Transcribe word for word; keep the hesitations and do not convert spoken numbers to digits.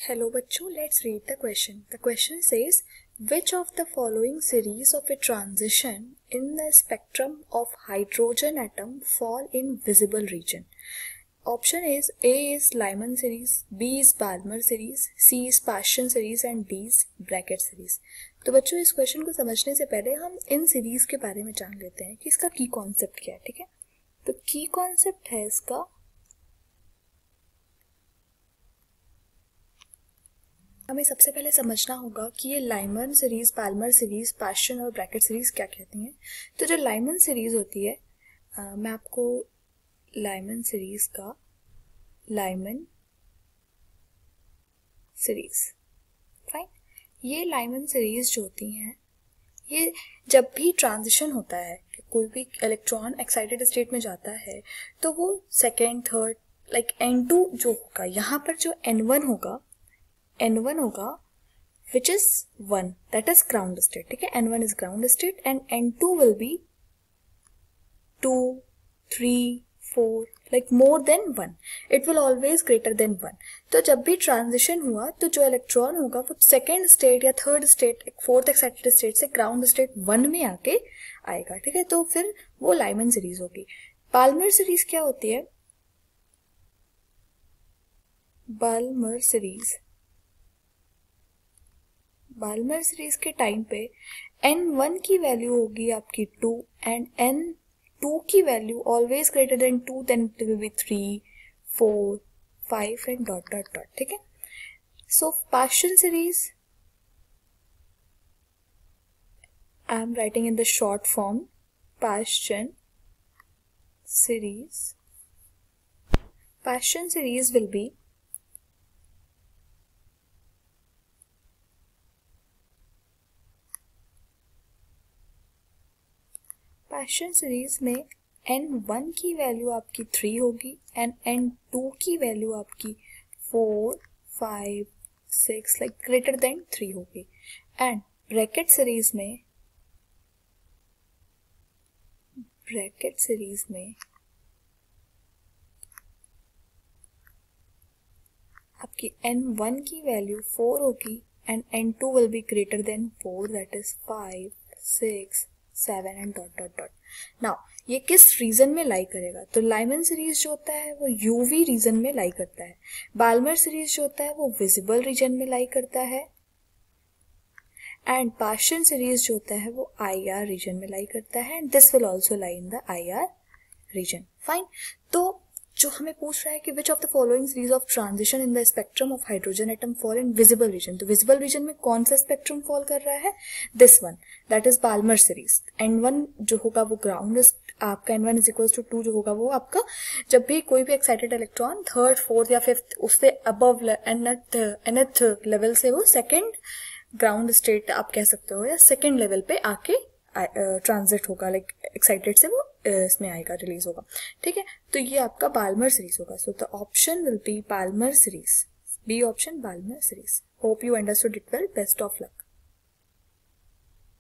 Hello बच्चों, let's read the question. The question says, which of the following series of a transition in the spectrum of hydrogen atom fall in visible region? Option is A is Lyman series, B is Balmer series, C is Paschen series and D is Brackett series. तो बच्चों इस question को समझने से पहले हम in series के बारे में जान लेते हैं कि इसका की कॉन्सेप्ट क्या है. ठीक है, तो की कॉन्सेप्ट है इसका हमें सबसे पहले समझना होगा कि ये Lyman series, Palmer series, Paschen और ब्रैकेट सीरीज क्या कहती हैं. तो जो लाइमन सीरीज होती है, आ, मैं आपको लाइमन सीरीज का लाइमन सीरीज फाइन ये लाइमन सीरीज जो होती हैं, ये जब भी ट्रांजिशन होता है, कोई भी इलेक्ट्रॉन एक्साइटेड स्टेट में जाता है तो वो second, third, like N two जो होगा, यहाँ पर जो एन वन होगा, एन वन होगा which is one, that is ground state. ठीक है, N one is ground state and N two will be two, three, four, like more than one. It will always greater than one. तो जब भी transition हुआ तो जो electron होगा वो सेकेंड स्टेट या third state, fourth excited state से ग्राउंड स्टेट वन में आके आएगा. ठीक है, तो फिर वो लाइमन सीरीज होगी. पाल्मर सीरीज क्या होती है? पाल्मर सीरीज बाल्मर सीरीज के टाइम पे एन वन की वैल्यू होगी आपकी टू एंड एन टू की value always greater than two, then it will be three, four, five and dot dot dot. ठीक है, so Paschen series I am writing in the short form Paschen series. Paschen series will be Paschen series में N one की value आपकी three होगी and N two की value आपकी four, five, six, like greater than three होगी. And Brackett series में Brackett series में आपकी एन वन की वैल्यू फोर होगी and N two will be greater than four, that is five, six, seven and dot dot dot. Now ये किस reason में लाई करेगा? तो लाइमन सीरीज जो होता है वो यूवी रीजन में लाई करता है. बाल्मर सीरीज जो होता है वो विजिबल रीजन में लाई करता है. एंड पाशन सीरीज जो होता है वो आई आर रीजन में लाई करता है. And this will also lie in the I R region. Fine, तो जो हमें पूछ रहा है कि which of the following series of transition in the spectrum of hydrogen atom fall in visible region. तो विजिबल रीजन में कौन सा स्पेक्ट्रम फॉल कर रहा है? This one, that is Balmer series. N one जो होगा वो ग्राउंड, आपका n one is equal to two जो होगा वो आपका, जब भी कोई भी एक्साइटेड इलेक्ट्रॉन थर्ड, फोर्थ या फिफ्थ उससे अबव एनथ एनथ लेवल से वो सेकेंड ग्राउंड स्टेट आप कह सकते हो या सेकेंड लेवल पे आके ट्रांजिट होगा, लाइक एक्साइटेड से वो इसमें आएगा, रिलीज होगा. ठीक है, तो ये आपका बाल्मर सीरीज होगा. So the option will be Balmer series. B option, Balmer series. Hope you understood it well. Best of luck.